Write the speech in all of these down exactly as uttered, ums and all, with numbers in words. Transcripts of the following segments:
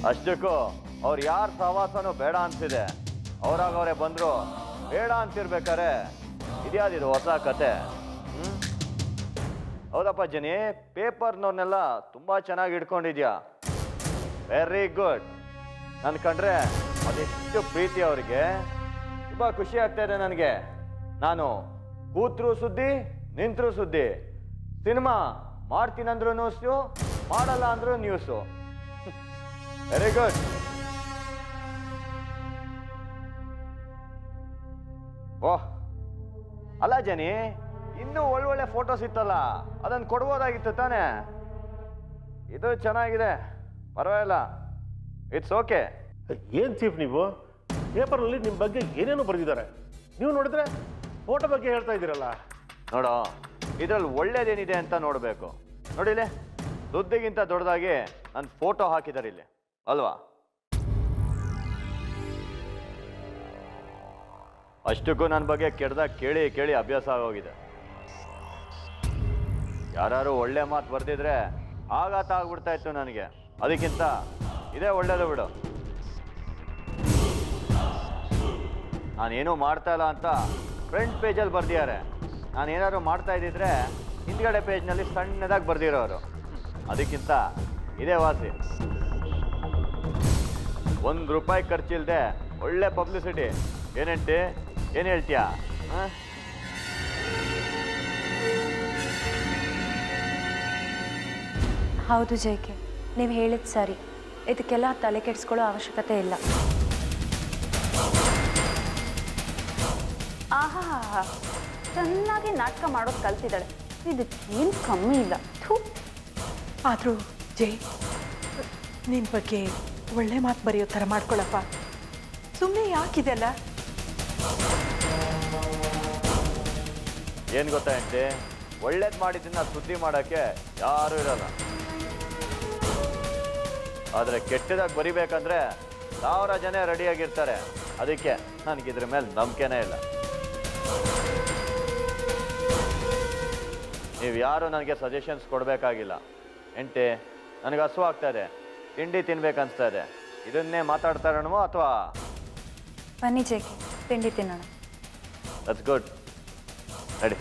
ಅಷ್ಟಕ್ಕೂ ಅವ್ರು ಯಾರ ಸಹವಾಸನೂ ಬೇಡ ಅಂತಿದೆ. ಅವ್ರಾಗ ಅವರೇ ಬಂದ್ರು ಬೇಡ ಅಂತಿರ್ಬೇಕಾರೆ ಇದ್ಯಾವ್ದಿದು ಹೊಸ ಕತೆ? ಹ್ಮ್ ಹೌದಪ್ಪ ಜನಿ, ಪೇಪರ್ನವ್ರನ್ನೆಲ್ಲ ತುಂಬಾ ಚೆನ್ನಾಗಿ ಇಟ್ಕೊಂಡಿದ್ಯಾ. Very good. ನನ್ ಕಂಡ್ರೆ ಅದೆಷ್ಟು ಪ್ರೀತಿ ಅವ್ರಿಗೆ. ತುಂಬಾ ಖುಷಿ ಆಗ್ತಾ ಇದೆ ನನಗೆ. ನಾನು ಕೂತ್ರು ಸುದ್ದಿ, ನಿಂತ್ರು ಸುದ್ದಿ. ಸಿನಿಮಾ ಮಾಡ್ತೀನಂದ್ರು ನ್ಯೂಸು, ಮಾಡಲ್ಲ ಅಂದ್ರು ನ್ಯೂಸು. Very good. ಓಹ್ ಅಲ್ಲ ಜನಿ, ಇನ್ನೂ ಒಳ್ಳೊಳ್ಳೆ ಫೋಟೋಸ್ ಇತ್ತಲ್ಲ, ಅದನ್ನು ಕೊಡ್ಬೋದಾಗಿತ್ತು ತಾನೆ? ಇದು ಚೆನ್ನಾಗಿದೆ, ಪರವಾಗಿಲ್ಲ, ಇಟ್ಸ್ ಓಕೆ. ಏನ್ ಚೀಫ್ ನೀವು ಪೇಪರ್ನಲ್ಲಿ ನಿಮ್ಮ ಬಗ್ಗೆ ಏನೇನೋ ಬರೆದಿದ್ದಾರೆ, ನೀವು ನೋಡಿದ್ರೆ ಫೋಟೋ ಬಗ್ಗೆ ಹೇಳ್ತಾ ಇದ್ದೀರಲ್ಲ. ನೋಡೋ, ಇದ್ರಲ್ಲಿ ಒಳ್ಳೇದೇನಿದೆ ಅಂತ ನೋಡಬೇಕು. ನೋಡಿಲೆ, ದುಡ್ಡಿಗಿಂತ ದೊಡ್ಡದಾಗಿ ನನ್ನ ಫೋಟೋ ಹಾಕಿದ್ದಾರೆ ಇಲ್ಲಿ ಅಲ್ವಾ? ಅಷ್ಟಕ್ಕೂ ನನ್ನ ಬಗ್ಗೆ ಕೆಡ್ದಾಗ ಕೇಳಿ ಕೇಳಿ ಅಭ್ಯಾಸ ಆಗೋಗಿದೆ. ಯಾರು ಒಳ್ಳೆ ಮಾತು ಬರ್ದಿದ್ರೆ ಆಘಾತ ಆಗ್ಬಿಡ್ತಾ ಇತ್ತು ನನಗೆ. ಅದಕ್ಕಿಂತ ಇದೇ ಒಳ್ಳೇದು ಬಿಡು. ನಾನೇನು ಮಾಡ್ತಾ ಇಲ್ಲ ಅಂತ ಫ್ರಂಟ್ ಪೇಜಲ್ಲಿ ಬರ್ದಿದ್ದಾರೆ. ನಾನು ಏನಾದ್ರು ಮಾಡ್ತಾ ಇದ್ದಿದ್ರೆ ಹಿಂದ್ಗಡೆ ಪೇಜ್ನಲ್ಲಿ ಸಣ್ಣದಾಗಿ ಬರ್ದಿರೋರು. ಅದಕ್ಕಿಂತ ಇದೇ ವಾಸಿ. ಒಂದು ರೂಪಾಯಿ ಖರ್ಚಿಲ್ದೆ ಒಳ್ಳೆ ಪಬ್ಲಿಸಿಟಿ. ಏನೇಂಟಿ, ಏನು ಹೇಳ್ತೀಯಾ? ಹೌದು ಜೇಕೆ, ನೀವು ಹೇಳಿದ ಸರಿ. ಇದಕ್ಕೆಲ್ಲ ತಲೆ ಕೆಡಿಸ್ಕೊಳ್ಳೋ ಅವಶ್ಯಕತೆ ಇಲ್ಲ. ಆಹಾ ಹಾ ಹಾ ಚೆನ್ನಾಗಿ ನಾಟಕ ಮಾಡೋದು ಕಲ್ತಿದ್ದಾಳೆ. ಇದಕ್ಕೇನು ಕಮ್ಮಿ ಇಲ್ಲ. ಥೂ. ಆದರೂ ಜೈ, ನಿನ್ನ ಬಗ್ಗೆ ಒಳ್ಳೆ ಮಾತು ಬರೆಯೋ ಥರ ಮಾಡ್ಕೊಳ್ಳಪ್ಪ. ಸುಮ್ಮನೆ ಯಾಕಿದೆಲ್ಲ? ಏನು ಗೊತ್ತಾ ಆಂಟಿ, ಒಳ್ಳೇದು ಮಾಡಿದ್ದನ್ನ ಸುದ್ದಿ ಮಾಡೋಕ್ಕೆ ಯಾರೂ ಇರಲ್ಲ. ಆದರೆ ಕೆಟ್ಟದಾಗಿ ಬರಿಬೇಕಂದ್ರೆ ಸಾವಿರ ಜನ ರೆಡಿಯಾಗಿರ್ತಾರೆ. ಅದಕ್ಕೆ ನನಗಿದ್ರ ಮೇಲೆ ನಂಬಿಕೆನೇ ಇಲ್ಲ. ನೀವು ಯಾರು ನನಗೆ ಸಜೆಷನ್ಸ್ ಕೊಡಬೇಕಾಗಿಲ್ಲ. ಎಂಟೆ, ನನಗೆ ಹಸು ಆಗ್ತಾ ಇದೆ, ತಿಂಡಿ ತಿನ್ಬೇಕನ್ನಿಸ್ತಾ ಇದೆ. ಇದನ್ನೇ ಮಾತಾಡ್ತಾ ಇರೋಣವೋ ಅಥವಾ? ಬನ್ನಿ ಜೇಕೆ, ತಿಂಡಿ ತಿನ್ನೋಣ. That's good. ನಡಿ.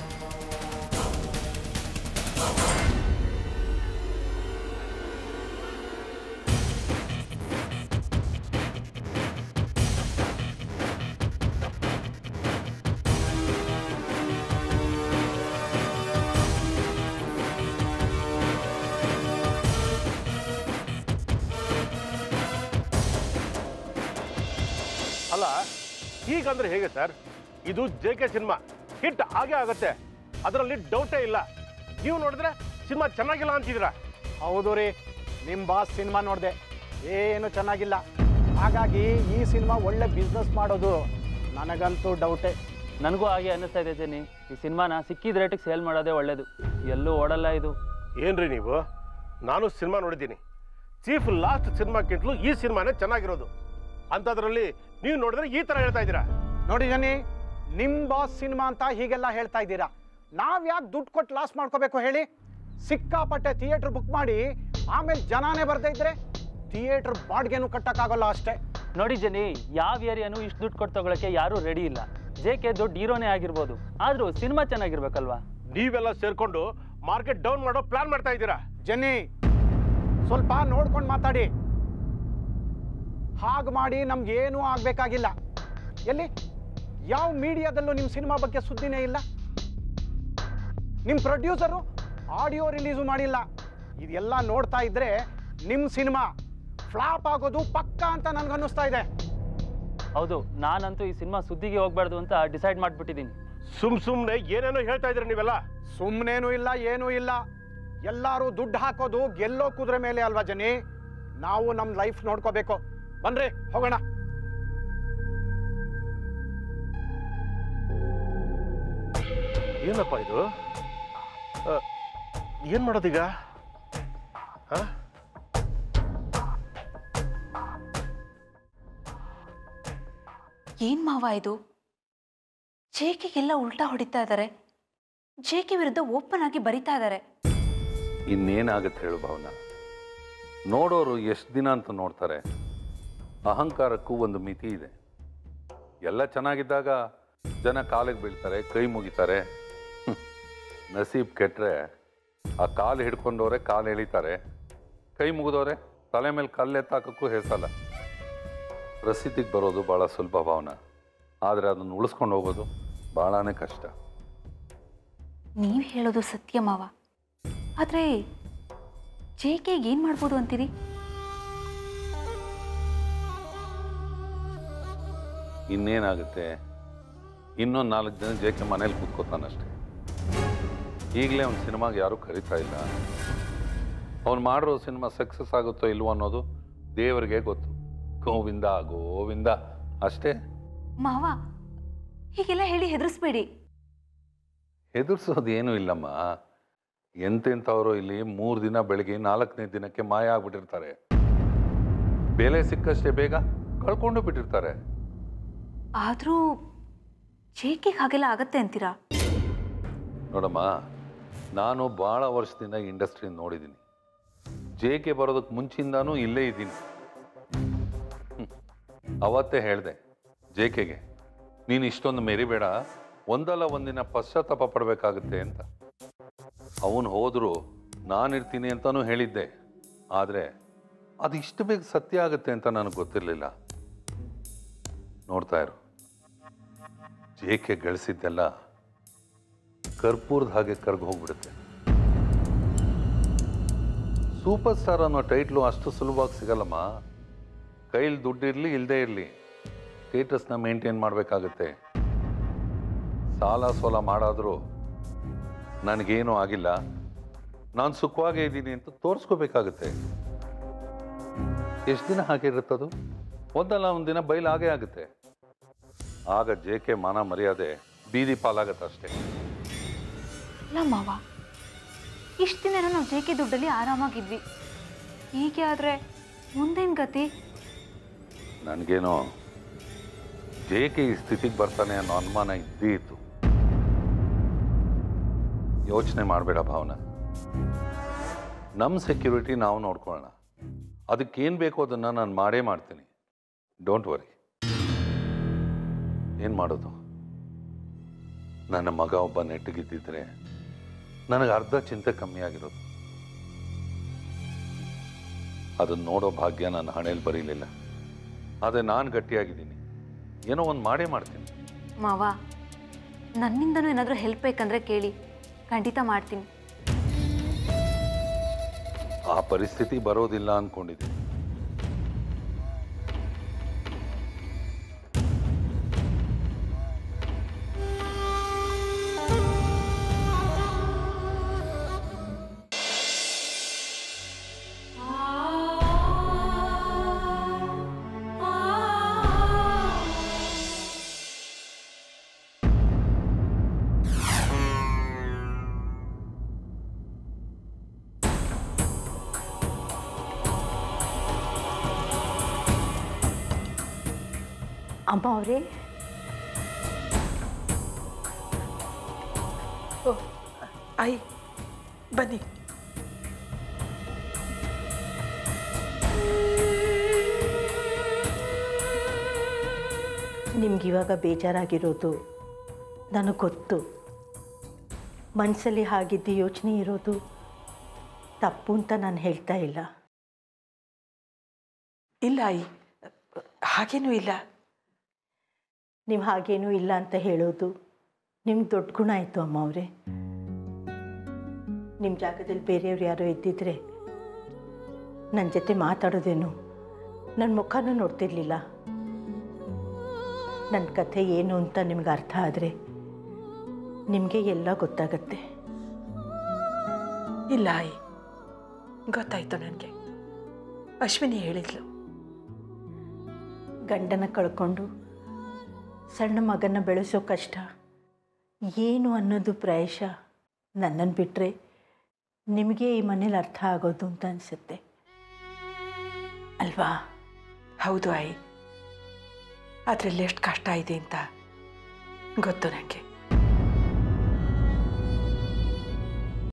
ಅಲ್ಲ, ಹೀಗಂದ್ರೆ ಹೇಗೆ ಸರ್? ಇದು ಜೆ ಕೆ ಸಿನಿಮಾ ಹಿಟ್ ಆಗೇ ಆಗುತ್ತೆ, ಅದರಲ್ಲಿ ಡೌಟೇ ಇಲ್ಲ. ನೀವು ನೋಡಿದ್ರೆ ಸಿನಿಮಾ ಚೆನ್ನಾಗಿಲ್ಲ ಅಂತಿದ್ದೀರಾ. ಹೌದು ರೀ, ನಿಮ್ಮ ಬಾಸ್ ಸಿನಿಮಾ ನೋಡಿದೆ, ಏನು ಚೆನ್ನಾಗಿಲ್ಲ. ಹಾಗಾಗಿ ಈ ಸಿನಿಮಾ ಒಳ್ಳೆ ಬಿಸ್ನೆಸ್ ಮಾಡೋದು ನನಗಂತೂ ಡೌಟೇ. ನನಗೂ ಹಾಗೆ ಅನ್ನಿಸ್ತಾ ಇದೆ ಜನಿ. ಈ ಸಿನಿಮಾನ ಸಿಕ್ಕಿದ ರೇಟಿಗೆ ಸೇಲ್ ಮಾಡೋದೇ ಒಳ್ಳೇದು. ಎಲ್ಲೂ ಓಡಲ್ಲ ಇದು. ಏನ್ರಿ ನೀವು? ನಾನು ಸಿನಿಮಾ ನೋಡಿದ್ದೀನಿ. ಚೀಫ್ ಲಾಸ್ಟ್ ಸಿನಿಮಾಕ್ಕಿಂತಲೂ ಈ ಸಿನಿಮಾನೇ ಚೆನ್ನಾಗಿರೋದು. ಅಂಥದ್ರಲ್ಲಿ ನೀವು ನೋಡಿದ್ರೆ ಈ ಥರ ಹೇಳ್ತಾ ಇದ್ದೀರಾ? ನೋಡಿ ಜನಿ, ನಿಮ್ಮ ಬಾಸ್ ಸಿನಿಮಾ ಅಂತ ಹೀಗೆಲ್ಲ ಹೇಳ್ತಾ ಇದ್ದೀರಾ. ನಾವು ಯಾಕೆ ದುಡ್ಡು ಕೊಟ್ಟು ಲಾಸ್ ಮಾಡ್ಕೋಬೇಕು ಹೇಳಿ? ಸಿಕ್ಕಾಪಟ್ಟೆ ಥಿಯೇಟ್ರ್ ಬುಕ್ ಮಾಡಿ ಆಮೇಲೆ ಜನಾನೇ ಬರ್ದೇ ಇದ್ರೆ ಥಿಯೇಟ್ರ್ ಬಾಡ್ಗೆನೂ ಕಟ್ಟಕ್ಕಾಗಲ್ಲ ಅಷ್ಟೇ. ನೋಡಿ ಜನಿ, ಯಾವ ಏರಿಯಾನು ಇಷ್ಟು ದುಡ್ಡು ಕೊಟ್ಟು ತಗೊಳಕ್ಕೆ ಯಾರೂ ರೆಡಿ ಇಲ್ಲ. ಜೆ ಕೆ ದೊಡ್ಡ ಹೀರೋನೇ ಆಗಿರ್ಬೋದು, ಆದರೂ ಸಿನಿಮಾ ಚೆನ್ನಾಗಿರ್ಬೇಕಲ್ವಾ? ನೀವೆಲ್ಲ ಸೇರ್ಕೊಂಡು ಮಾರ್ಕೆಟ್ ಡೌನ್ ಮಾಡೋ ಪ್ಲಾನ್ ಮಾಡ್ತಾ ಇದ್ದೀರಾ. ಜನಿ, ಸ್ವಲ್ಪ ನೋಡ್ಕೊಂಡು ಮಾತಾಡಿ. ಹಾಗೆ ಮಾಡಿ ನಮ್ಗೇನೂ ಆಗಬೇಕಾಗಿಲ್ಲ. ಎಲ್ಲಿ ಯಾವ ಮೀಡಿಯಾದಲ್ಲೂ ನಿಮ್ಮ ಸಿನಿಮಾ ಬಗ್ಗೆ ಸುದ್ದಿನೇ ಇಲ್ಲ. ನಿಮ್ಮ ಪ್ರೊಡ್ಯೂಸರು ಆಡಿಯೋ ರಿಲೀಸು ಮಾಡಿಲ್ಲ. ಇದೆಲ್ಲ ನೋಡ್ತಾ ಇದ್ರೆ ನಿಮ್ಮ ಸಿನಿಮಾ ಫ್ಲಾಪ್ ಆಗೋದು ಪಕ್ಕಾ ಅಂತ ನನಗನ್ನಿಸ್ತಾ ಇದೆ. ಹೌದು, ನಾನಂತೂ ಈ ಸಿನಿಮಾ ಸುದ್ದಿಗೆ ಹೋಗ್ಬಾರ್ದು ಅಂತ ಡಿಸೈಡ್ ಮಾಡಿಬಿಟ್ಟಿದ್ದೀನಿ. ಸುಮ್ ಸುಮ್ಮನೆ ಏನೇನೋ ಹೇಳ್ತಾ ಇದ್ದೀರಾ ನೀವೆಲ್ಲ. ಸುಮ್ಮನೇನೂ ಇಲ್ಲ, ಏನೂ ಇಲ್ಲ. ಎಲ್ಲರೂ ದುಡ್ಡು ಹಾಕೋದು ಗೆಲ್ಲೋ ಕುದುರೆ ಮೇಲೆ ಅಲ್ವಾ ಜನಿ? ನಾವು ನಮ್ಮ ಲೈಫ್ ನೋಡ್ಕೋಬೇಕು. ಬನ್ರಿ ಹೋಗೋಣ. ಏನಪ್ಪ ಇದು? ಏನ್ ಮಾಡೋದೀಗ? ಏನ್ ಮಾವ ಇದು? ಜೇಕೆಗೆಲ್ಲ ಉಲ್ಟಾ ಹೊಡಿತಾ ಇದ್ದಾರೆ. ಜೇಕೆ ವಿರುದ್ಧ ಓಪನ್ ಆಗಿ ಬರಿತಾ ಇದ್ದಾರೆ. ಇನ್ನೇನಾಗುತ್ತೆ ಹೇಳು ಭಾವನಾ? ನೋಡೋರು ಎಷ್ಟು ದಿನ ಅಂತ ನೋಡ್ತಾರೆ. ಅಹಂಕಾರಕ್ಕೂ ಒಂದು ಮಿತಿ ಇದೆ. ಎಲ್ಲ ಚೆನ್ನಾಗಿದ್ದಾಗ ಜನ ಕಾಲಿಗೆ ಬೀಳ್ತಾರೆ, ಕೈ ಮುಗಿತಾರೆ. ನಸೀಬ್ ಕೆಟ್ಟರೆ ಆ ಕಾಲು ಹಿಡ್ಕೊಂಡವ್ರೆ ಕಾಲು ಎಳಿತಾರೆ, ಕೈ ಮುಗಿದವ್ರೆ ತಲೆ ಮೇಲೆ ಕಲ್ಲೆತ್ತಾಕಕ್ಕೂ ಹೆಸಲ್ಲ. ಪ್ರಸಿದ್ಧಿಗೆ ಬರೋದು ಭಾಳ ಸುಲಭ ಭಾವನ, ಆದರೆ ಅದನ್ನು ಉಳಿಸ್ಕೊಂಡು ಹೋಗೋದು ಭಾಳನೇ ಕಷ್ಟ. ನೀವು ಹೇಳೋದು ಸತ್ಯ ಮಾವ. ಆದರೆ ಜೆ ಕೆಗೆ ಏನು ಮಾಡ್ಬೋದು ಅಂತೀರಿ? ಇನ್ನೇನಾಗುತ್ತೆ, ಇನ್ನೊಂದು ನಾಲ್ಕು ಜನ ಜೆ ಕೆ ಮನೇಲಿ ಕೂತ್ಕೋತಾನಷ್ಟೆ. ಈಗಲೇ ಅವ್ನ ಸಿನಿಮಾಗೆ ಯಾರೂ ಕರೀತಾ ಇಲ್ಲ. ಅವ್ನು ಮಾಡಿರೋ ಸಿನಿಮಾ ಸಕ್ಸಸ್ ಆಗುತ್ತೋ ಇಲ್ವೋ ಅನ್ನೋದು ದೇವರಿಗೆ ಗೊತ್ತು. ಗೋವಿಂದ ಗೋವಿಂದ ಅಷ್ಟೇ. ಮಾವ ಹೀಗೆಲ್ಲ ಹೇಳಿ ಹೆದರಿಸ್ಬೇಡಿ. ಹೆದರ್ಸೋದು ಏನೂ ಇಲ್ಲಮ್ಮ. ಎಂತೆಂಥವರು ಇಲ್ಲಿ ಮೂರು ದಿನ ಬೆಳಗ್ಗೆ ನಾಲ್ಕನೇ ದಿನಕ್ಕೆ ಮಾಯ ಆಗ್ಬಿಟ್ಟಿರ್ತಾರೆ. ಬೆಲೆ ಸಿಕ್ಕಷ್ಟೇ ಬೇಗ ಕಳ್ಕೊಂಡು ಬಿಟ್ಟಿರ್ತಾರೆ. ಆದರೂ ಜೆ ಕೆಗೆ ಹಾಗೆಲ್ಲ ಆಗತ್ತೆ ಅಂತೀರಾ? ನೋಡಮ್ಮ, ನಾನು ಭಾಳ ವರ್ಷದಿಂದ ಇಂಡಸ್ಟ್ರಿ ನೋಡಿದ್ದೀನಿ. ಜೆ ಕೆ ಬರೋದಕ್ಕೆ ಮುಂಚಿಂದಾನೂ ಇಲ್ಲೇ ಇದ್ದೀನಿ. ಅವತ್ತೇ ಹೇಳಿದೆ ಜೆ ಕೆಗೆ, ನೀನು ಇಷ್ಟೊಂದು ಮೆರಿಬೇಡ, ಒಂದಲ್ಲ ಒಂದಿನ ಪಶ್ಚಾತ್ತಾಪ ಪಡಬೇಕಾಗುತ್ತೆ ಅಂತ. ಅವನು ಹೋದರೂ ನಾನಿರ್ತೀನಿ ಅಂತಲೂ ಹೇಳಿದ್ದೆ. ಆದರೆ ಅದು ಇಷ್ಟು ಬೇಗ ಸತ್ಯ ಆಗುತ್ತೆ ಅಂತ ನನಗೆ ಗೊತ್ತಿರಲಿಲ್ಲ. ನೋಡ್ತಾ ಇರು, ಜೆ ಕೆ ಗಳಿಸಿದ್ದೆಲ್ಲ ಕರ್ಪೂರದ ಹಾಗೆ ಕರ್ಗೆ ಹೋಗ್ಬಿಡುತ್ತೆ. ಸೂಪರ್ ಸ್ಟಾರ್ ಅನ್ನೋ ಟೈಟ್ಲು ಅಷ್ಟು ಸುಲಭವಾಗಿ ಸಿಗಲ್ಲಮ್ಮ. ಕೈಲಿ ದುಡ್ಡಿರಲಿ ಇಲ್ಲದೇ ಇರಲಿ, ಸ್ಟೇಟಸ್ನ ಮೇಂಟೈನ್ ಮಾಡಬೇಕಾಗತ್ತೆ. ಸಾಲ ಸೋಲ ಮಾಡಾದರೂ ನನಗೇನೂ ಆಗಿಲ್ಲ, ನಾನು ಸುಖವಾಗೇ ಇದ್ದೀನಿ ಅಂತ ತೋರಿಸ್ಕೋಬೇಕಾಗತ್ತೆ. ಎಷ್ಟು ದಿನ ಹಾಗಿರುತ್ತದು? ಒಂದಲ್ಲ ಒಂದು ದಿನ ಬಯಲಾಗೇ ಆಗುತ್ತೆ. ಆಗ ಜೆ ಕೆ ಮಾನ ಮರ್ಯಾದೆ ಬೀದಿ ಪಾಲಾಗತ್ತೆ ಅಷ್ಟೇ. ಇಲ್ಲ ಮಾವ, ಇಷ್ಟು ದಿನ ನಾವು ಜೆ ಕೆ ದುಡ್ಡಲ್ಲಿ ಆರಾಮಾಗಿದ್ವಿ. ಹೀಗೆ ಆದರೆ ಮುಂದೇನು ಗತಿ? ನನಗೇನೋ ಜೆ ಕೆ ಈ ಸ್ಥಿತಿಗೆ ಬರ್ತಾನೆ ಅನ್ನೋ ಅನುಮಾನ ಇದ್ದೇ ಇತ್ತು. ಯೋಚನೆ ಮಾಡಬೇಡ ಭಾವನಾ, ನಮ್ಮ ಸೆಕ್ಯೂರಿಟಿ ನಾವು ನೋಡ್ಕೊಳ್ಳೋಣ. ಅದಕ್ಕೇನು ಬೇಕೋ ಅದನ್ನು ನಾನು ಮಾಡೇ ಮಾಡ್ತೀನಿ. Don't worry. ಏನು ಮಾಡೋದು, ನನ್ನ ಮಗ ಒಬ್ಬ ನೆಟ್ಟಗಿದ್ದಿದ್ರೆ ನನಗೆ ಅರ್ಧ ಚಿಂತೆ ಕಮ್ಮಿ ಆಗಿರೋದು. ಅದನ್ನು ನೋಡೋ ಭಾಗ್ಯ ನನ್ನ ಹಣೆಯಲ್ಲಿ ಬರೀಲಿಲ್ಲ. ಆದರೆ ನಾನು ಗಟ್ಟಿಯಾಗಿದ್ದೀನಿ, ಏನೋ ಒಂದು ಮಾಡೇ ಮಾಡ್ತೀನಿ. ಮಾವ, ನನ್ನಿಂದನೂ ಏನಾದರೂ ಹೆಲ್ಪ್ ಬೇಕಂದ್ರೆ ಕೇಳಿ, ಖಂಡಿತ ಮಾಡ್ತೀನಿ. ಆ ಪರಿಸ್ಥಿತಿ ಬರೋದಿಲ್ಲ ಅಂದ್ಕೊಂಡಿದ್ದೀನಿ. ಅಮ್ಮ ಅವರೇ, ಓ ಆಯ್ ಬನ್ನಿ. ನಿಮ್ಗಿವಾಗ ಬೇಜಾರಾಗಿರೋದು ನನಗೆ ಗೊತ್ತು. ಮನಸ್ಸಲ್ಲಿ ಹಾಗಿದ್ದು ಯೋಚನೆ ಇರೋದು ತಪ್ಪು ಅಂತ ನಾನು ಹೇಳ್ತಾ ಇಲ್ಲ. ಇಲ್ಲ ಆಯಿ, ಹಾಗೇನೂ ಇಲ್ಲ. ನೀವು ಹಾಗೇನೂ ಇಲ್ಲ ಅಂತ ಹೇಳೋದು ನಿಮ್ಗೆ ದೊಡ್ಡ ಗುಣ ಆಯಿತು ಅಮ್ಮ ಅವರೇ. ನಿಮ್ಮ ಜಾಗದಲ್ಲಿ ಬೇರೆಯವ್ರು ಯಾರೋ ಇದ್ದಿದ್ರೆ ನನ್ನ ಜೊತೆ ಮಾತಾಡೋದೇನು, ನನ್ನ ಮುಖನೂ ನೋಡ್ತಿರ್ಲಿಲ್ಲ. ನನ್ನ ಕಥೆ ಏನು ಅಂತ ನಿಮ್ಗೆ ಅರ್ಥ ಆದರೆ ನಿಮಗೆ ಎಲ್ಲ ಗೊತ್ತಾಗತ್ತೆ. ಇಲ್ಲ ಆಯಿ, ಗೊತ್ತಾಯ್ತು ನನಗೆ. ಅಶ್ವಿನಿ ಹೇಳಿದ್ಲು, ಗಂಡನ ಕಳ್ಕೊಂಡು ಸಣ್ಣ ಮಗನ ಬೆಳೆಸೋ ಕಷ್ಟ ಏನು ಅನ್ನೋದು ಪ್ರಾಯಶಃ ನನ್ನನ್ನು ಬಿಟ್ಟರೆ ನಿಮಗೆ ಈ ಮನೇಲಿ ಅರ್ಥ ಆಗೋದು ಅಂತ ಅನಿಸುತ್ತೆ ಅಲ್ವಾ? ಹೌದು ಆಯಿ, ಅದರಲ್ಲಿ ಎಷ್ಟು ಕಷ್ಟ ಇದೆ ಅಂತ ಗೊತ್ತು ನನಗೆ.